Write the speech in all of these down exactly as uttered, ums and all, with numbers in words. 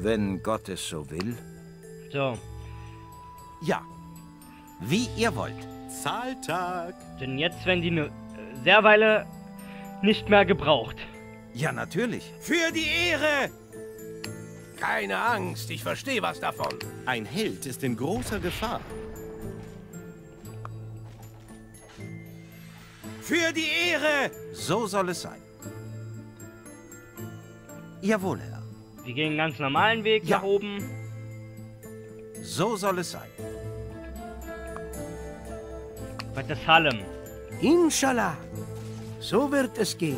Wenn Gott es so will. So. Ja. Wie ihr wollt. Zahltag. Denn jetzt werden die eine sehr Weile nicht mehr gebraucht. Ja, natürlich. Für die Ehre! Keine Angst, ich verstehe was davon. Ein Held ist in großer Gefahr. Für die Ehre! So soll es sein. Jawohl, Herr. Wir gehen einen ganz normalen Weg Ja. nach oben. So soll es sein. Weiter Salem. Inshallah. So wird es gehen.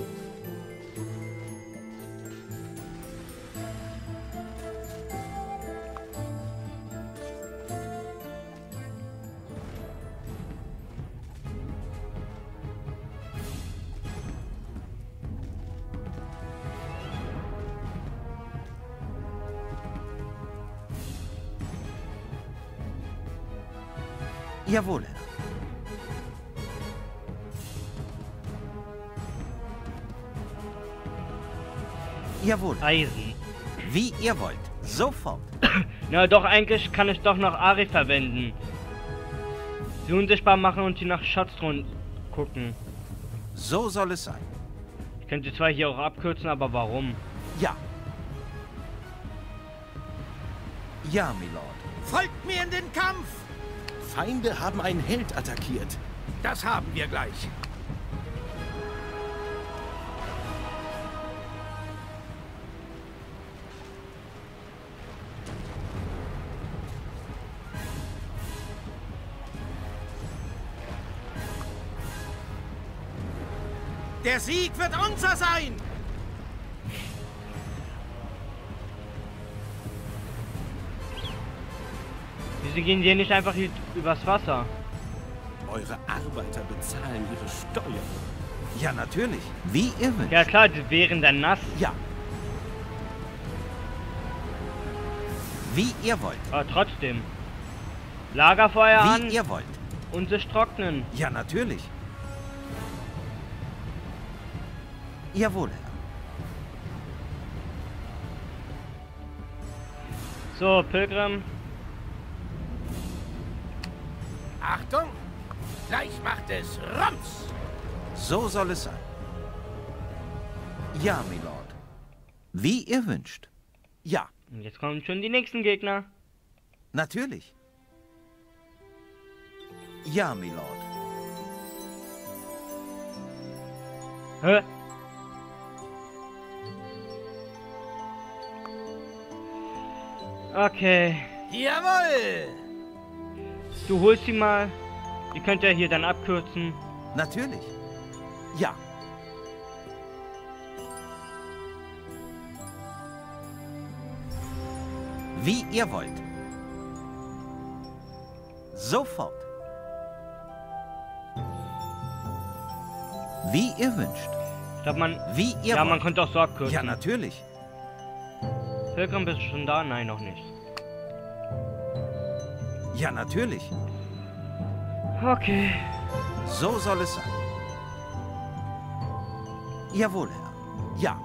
Jawohl, Herr. Jawohl. Eisen. Wie ihr wollt. Sofort. Na doch, eigentlich kann ich doch noch Ari verwenden. Sie unsichtbar machen und sie nach Schatztruhen gucken. So soll es sein. Ich könnte zwar hier auch abkürzen, aber warum? Ja. Ja, Milord. Folgt mir in den Kampf! Feinde haben einen Held attackiert. Das haben wir gleich. Der Sieg wird unser sein! Wieso gehen die nicht einfach hier übers Wasser? Eure Arbeiter bezahlen ihre Steuern. Ja, natürlich. Wie ihr wünscht. Ja klar, die wären dann nass. Ja. Wie ihr wollt. Aber trotzdem. Lagerfeuer Wie an ihr wollt. und sich trocknen. Ja, natürlich. Jawohl, Herr. So, Pilgrim. Achtung! Gleich macht es Rums! So soll es sein. Ja, Milord. Wie ihr wünscht. Ja, Und jetzt kommen schon die nächsten Gegner. natürlich. Ja, Milord. Hä? Okay. Jawohl! Du holst ihn mal. Ihr könnt ja hier dann abkürzen. Natürlich. Ja. Wie ihr wollt. Sofort. Wie ihr wünscht. Ich glaube, man... Wie ihr Ja, man wollt. könnte auch so abkürzen. Ja, natürlich. Pilgrim, bist du schon da? Nein, noch nicht. Ja, natürlich. Okay. So soll es sein. Jawohl, Herr. Ja.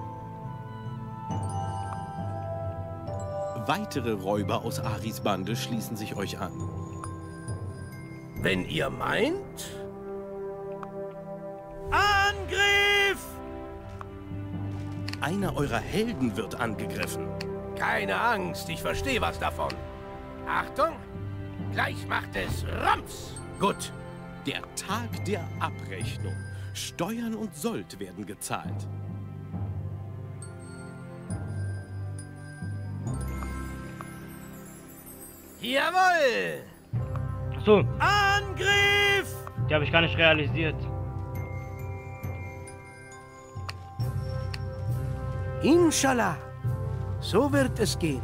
Weitere Räuber aus Aris Bande schließen sich euch an. Wenn ihr meint... Angriff! Einer eurer Helden wird angegriffen. Keine Angst, ich verstehe was davon. Achtung! Gleich macht es Rums! Gut. Der Tag der Abrechnung. Steuern und Sold werden gezahlt. Jawohl! Ach so, Angriff! die habe ich gar nicht realisiert. Inshallah. So wird es gehen.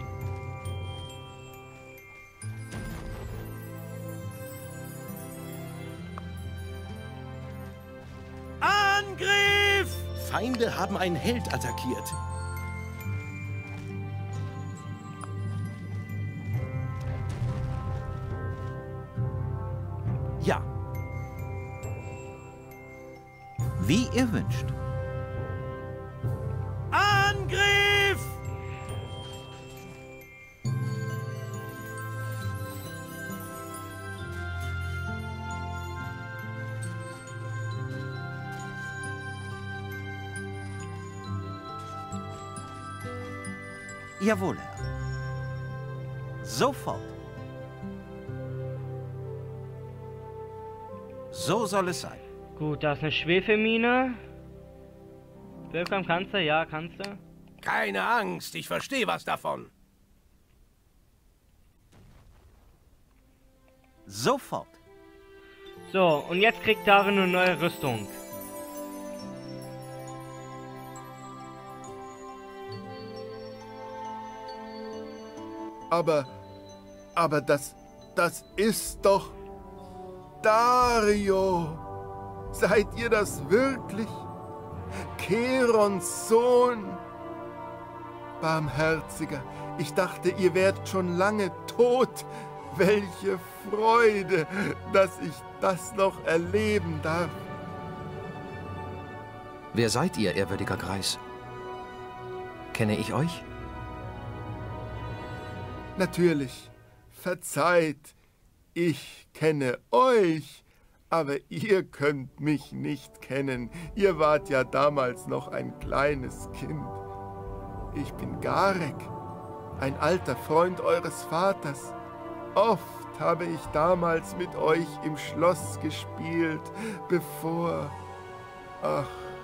Angriff! Feinde haben einen Held attackiert. Ja. Wie ihr wünscht. Angriff! Jawohl, Herr. Sofort. So soll es sein. Gut, da ist eine Schwefelmine. Willkommen, kannst du? Ja, kannst du. Keine Angst, ich verstehe was davon. Sofort. So, und jetzt kriegt Dario eine neue Rüstung. Aber, aber das, das ist doch Dario. Seid ihr das wirklich? Kerons Sohn? Barmherziger, ich dachte, ihr wärt schon lange tot. Welche Freude, dass ich das noch erleben darf. Wer seid ihr, ehrwürdiger Greis? Kenne ich euch? Natürlich, verzeiht, ich kenne euch, aber ihr könnt mich nicht kennen. Ihr wart ja damals noch ein kleines Kind. Ich bin Garek, ein alter Freund eures Vaters. Oft habe ich damals mit euch im Schloss gespielt, bevor... Ach...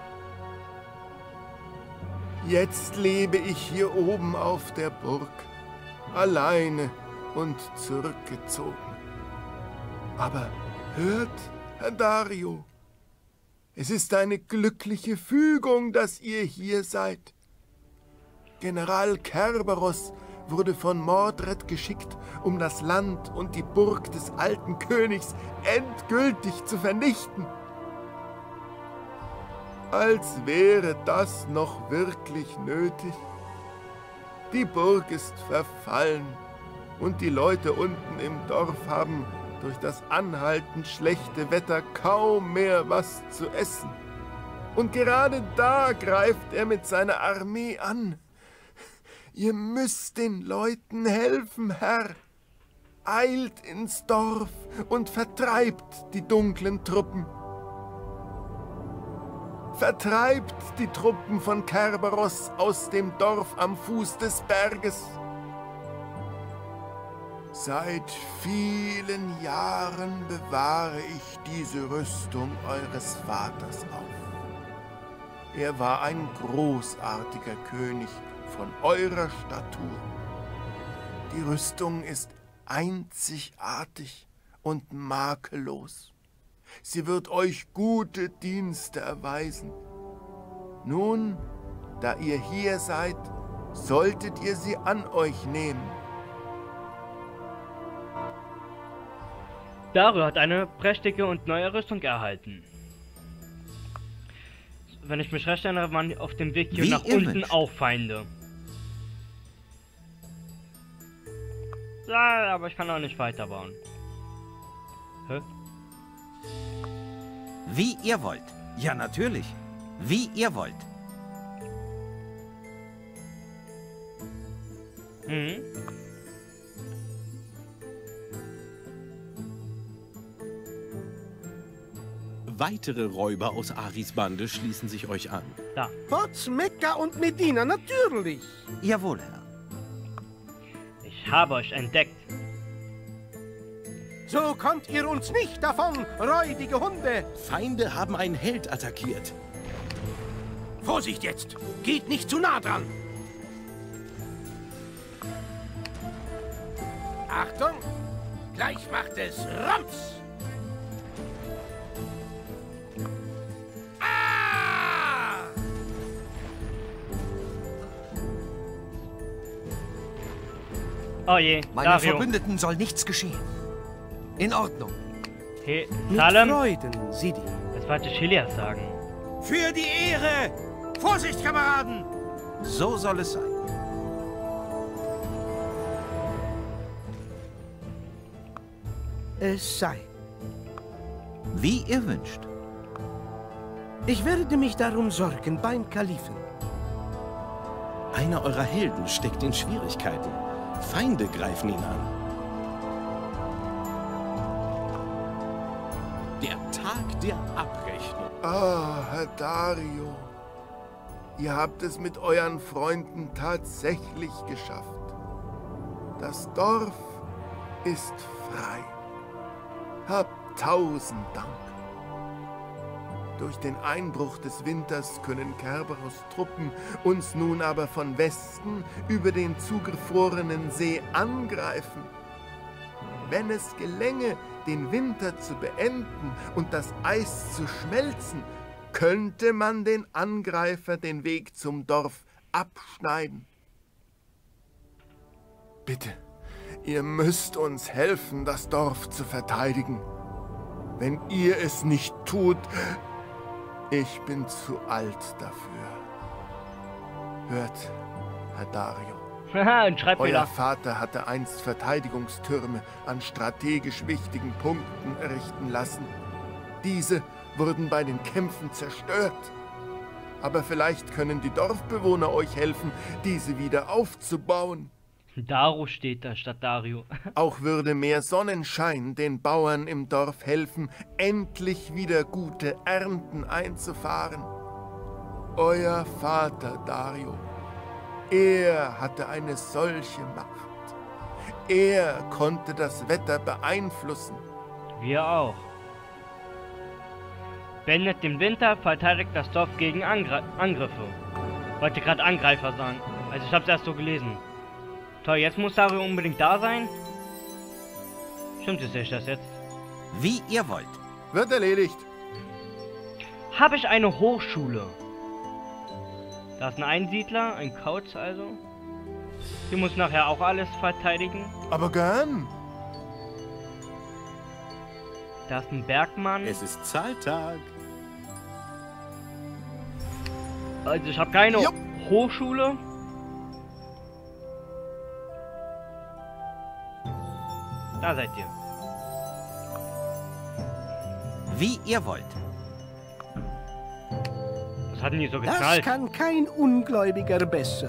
Jetzt lebe ich hier oben auf der Burg, alleine und zurückgezogen. Aber hört, Herr Dario, es ist eine glückliche Fügung, dass ihr hier seid. General Kerberos wurde von Mordred geschickt, um das Land und die Burg des alten Königs endgültig zu vernichten. Als wäre das noch wirklich nötig. Die Burg ist verfallen und die Leute unten im Dorf haben durch das anhaltend schlechte Wetter kaum mehr was zu essen. Und gerade da greift er mit seiner Armee an. Ihr müsst den Leuten helfen, Herr. Eilt ins Dorf und vertreibt die dunklen Truppen. Vertreibt die Truppen von Kerberos aus dem Dorf am Fuß des Berges. Seit vielen Jahren bewahre ich diese Rüstung eures Vaters auf. Er war ein großartiger König von eurer Statur. Die Rüstung ist einzigartig und makellos. Sie wird euch gute Dienste erweisen. Nun, da ihr hier seid, solltet ihr sie an euch nehmen. Dario hat eine prächtige und neue Rüstung erhalten. Wenn ich mich recht erinnere, waren auf dem Weg hier Wie nach ihr unten wünscht. auch Feinde. Ja, aber ich kann auch nicht weiterbauen. Hä? Wie ihr wollt. Ja, natürlich. Wie ihr wollt. Mhm. Weitere Räuber aus Aris Bande schließen sich euch an. Da. Trotz Mekka und Medina, natürlich. Jawohl, Herr. Ich habe euch entdeckt. So kommt ihr uns nicht davon, räudige Hunde. Feinde haben einen Held attackiert. Vorsicht jetzt! Geht nicht zu nah dran! Achtung! Gleich macht es Rums! Ah! Oh je, Meinen Dario. Verbündeten soll nichts geschehen. In Ordnung. Hey, Mit Salem. Freuden, Sidi. Das wollte Chilias sagen. Für die Ehre! Vorsicht, Kameraden! So soll es sein. Es sei. Wie ihr wünscht. Ich werde mich darum sorgen beim Kalifen. Einer eurer Helden steckt in Schwierigkeiten. Feinde greifen ihn an. Der Tag der Abrechnung. Ah, Herr Dario, Ihr habt es mit euren Freunden tatsächlich geschafft. Das Dorf ist frei. Habt tausend Dank. Durch den Einbruch des Winters können Kerberos Truppen uns nun aber von Westen über den zugefrorenen See angreifen. Wenn es gelänge, den Winter zu beenden und das Eis zu schmelzen, könnte man den Angreifer den Weg zum Dorf abschneiden. Bitte, ihr müsst uns helfen, das Dorf zu verteidigen. Wenn ihr es nicht tut, ich bin zu alt dafür. Hört, Herr Dario. Haha, ein Schreibfehler. Euer Vater hatte einst Verteidigungstürme an strategisch wichtigen Punkten errichten lassen. Diese wurden bei den Kämpfen zerstört. Aber vielleicht können die Dorfbewohner euch helfen, diese wieder aufzubauen. Daru steht da statt Dario. Auch würde mehr Sonnenschein den Bauern im Dorf helfen, endlich wieder gute Ernten einzufahren. Euer Vater, Dario, er hatte eine solche Macht. Er konnte das Wetter beeinflussen. Wir auch. Beendet den Winter, verteidigt das Dorf gegen Angr Angriffe. Wollte gerade Angreifer sagen. Also ich habe es erst so gelesen. Toll, jetzt muss Dario unbedingt da sein. Stimmt es sich das jetzt? Wie ihr wollt. Wird erledigt. Habe ich eine Hochschule? Da ist ein Einsiedler, ein Kauz also. Die muss nachher auch alles verteidigen. Aber gern. Da ist ein Bergmann. Es ist Zahltag. Also ich habe keine Jupp. Hochschule. Da seid ihr. Wie ihr wollt. Was hatten die so Das gezahlt? kann kein Ungläubiger besser.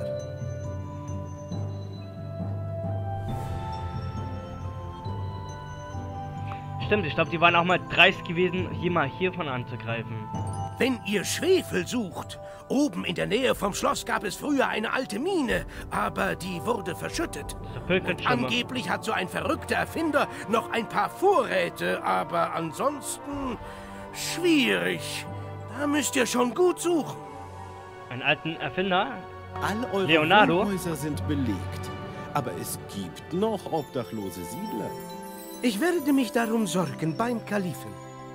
Stimmt, ich glaube, die waren auch mal dreist gewesen, hier mal hiervon anzugreifen. Wenn ihr Schwefel sucht, oben in der Nähe vom Schloss gab es früher eine alte Mine, aber die wurde verschüttet. Das ist Pilgerschimmer. Angeblich hat so ein verrückter Erfinder noch ein paar Vorräte, aber ansonsten schwierig. Da müsst ihr schon gut suchen. Einen alten Erfinder? All eure Leonardo? Wohnhäuser sind belegt. Aber es gibt noch obdachlose Siedler. Ich werde mich darum sorgen beim Kalifen.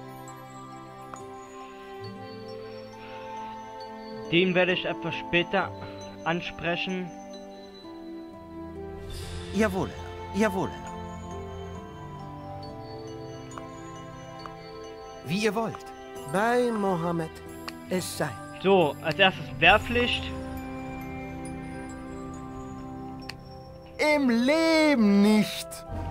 Den werde ich etwas später ansprechen. Jawohl, jawohl. Wie ihr wollt. Bei Mohammed es sei. So, als erstes Wehrpflicht. Im Leben nicht.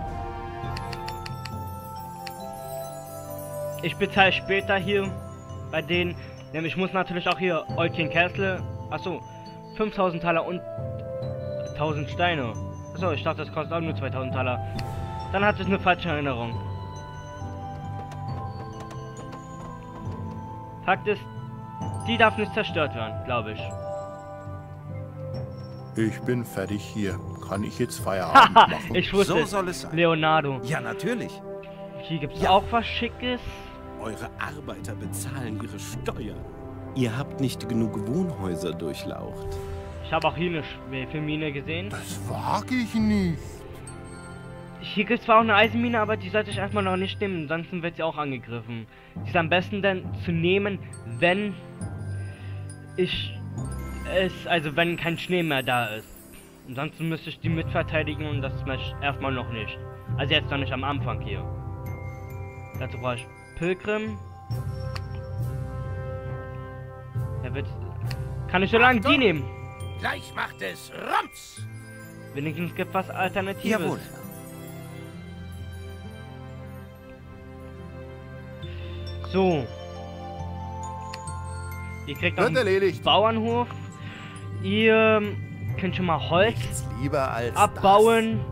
Ich bezahle später hier bei denen. Nämlich muss natürlich auch hier Eutchen Kessel. Achso, fünftausend Taler und tausend Steine. Achso, ich dachte, das kostet auch nur zweitausend Taler. Dann hat es eine falsche Erinnerung. Fakt ist, die darf nicht zerstört werden, glaube ich. Ich bin fertig hier. Kann ich jetzt Feierabend Haha, machen? ich wusste So es. soll es sein. Leonardo. Ja, natürlich. Hier gibt es Ja. auch was Schickes. Eure Arbeiter bezahlen ihre Steuern. Ihr habt nicht genug Wohnhäuser durchlaucht. Ich habe auch hier eine Schwefelmine gesehen. Das wage ich nicht. Hier gibt es zwar auch eine Eisenmine, aber die sollte ich erstmal noch nicht nehmen, ansonsten wird sie auch angegriffen. Die ist am besten dann zu nehmen, wenn ich es, also wenn kein Schnee mehr da ist. Ansonsten müsste ich die mitverteidigen und das möchte ich erstmal noch nicht. Also jetzt noch nicht am Anfang hier. Dazu brauche ich Pilgrim. Der wird. Kann ich so lange die nehmen? Gleich macht es Rums! Wenigstens gibt was Alternatives. Jawohl. So. Ihr kriegt noch Wird einen erledigt. Bauernhof. Ihr könnt schon mal Holz Nichts lieber als abbauen.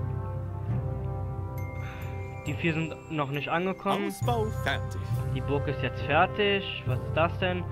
Die vier sind noch nicht angekommen. Ausbau fertig. Die Burg ist jetzt fertig. Was ist das denn?